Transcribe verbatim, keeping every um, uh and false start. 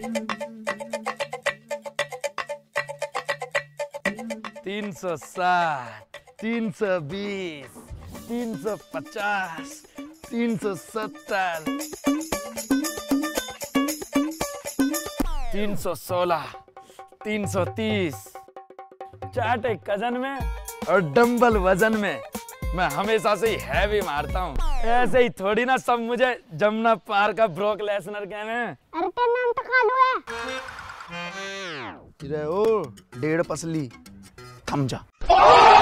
तीन सौ साठ, तीन सौ बीस, तीन सौ पचास, तीन सौ सत्तर, तीन सौ सोलह, तीन सौ तीस। चाट एक कजन में और डंबल वजन में मैं हमेशा से ही हैवी मारता हूँ। ऐसे ही थोड़ी ना सब मुझे जमुना पार का ब्रोक लेसनर कहने हैं। अरे तेरा नाम तो कालू है। ओ डेढ़ पसली थम जा।